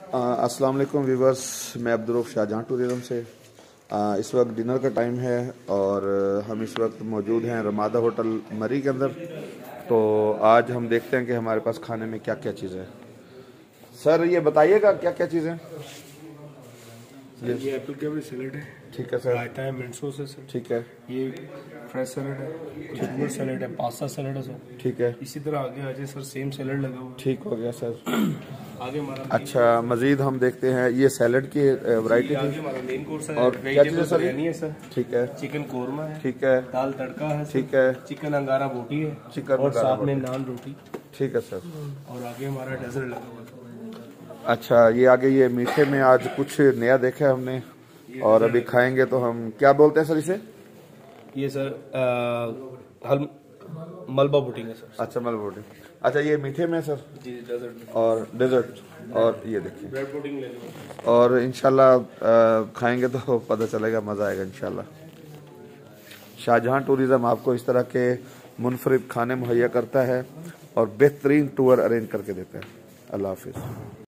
अस्सलाम वालेकुम व्यूवर्स, मैं अब्दुर्रऊफ़ शाहजहां टूरिज़्म से। इस वक्त डिनर का टाइम है और हम इस वक्त मौजूद हैं रमादा होटल मरी के अंदर। तो आज हम देखते हैं कि हमारे पास खाने में क्या क्या चीज़ें हैं। सर ये बताइएगा क्या क्या चीज़ें हैं। ये एप्पल कैबरी सैलेड है, ठीक है सर। रायता है, मिंट सॉस है सर, ठीक है। ये फ्रेश सैलेड है, कुकुम्बर सैलेड है, पास्ता सैलेड है सर। ठीक है। इसी तरह आगे आ जाए सर, सेम सैलेड लगा हुआ ठीक हो गया सर। है। आगे हमारा अच्छा, मज़ीद हम देखते हैं ये सैलड की वैरायटी आगे थी हमारा मेन कोर्स है। और क्या चीज़ें वेजिटेबल सर? बिरयानी है सर, ठीक है। चिकन कोरमा है, ठीक है। दाल तड़का है सर, ठीक है। चिकन अंगारा बोटी है, चिकन और अंगारा साथ में बोटी। नान रोटी, ठीक है सर। और आगे हमारा डेजर्ट लगा हुआ है। अच्छा, ये आगे ये मीठे में आज कुछ नया देखा है हमने और अभी खाएंगे तो हम क्या बोलते हैं सर इसे? ये सर मलबा पुडिंग है सर। अच्छा, मल रोटी। अच्छा, ये मीठे में सर जी डेजर्ट में और डेजर्ट और ये देखिए। ब्रेड पुडिंग ले लो। और इंशाल्लाह खाएंगे तो पता चलेगा, मज़ा आएगा इंशाल्लाह। शाहजहां टूरिज़्म आपको इस तरह के मुनफरिद खाने मुहैया करता है और बेहतरीन टूर अरेंज करके देता है। अल्लाह हाफिज़।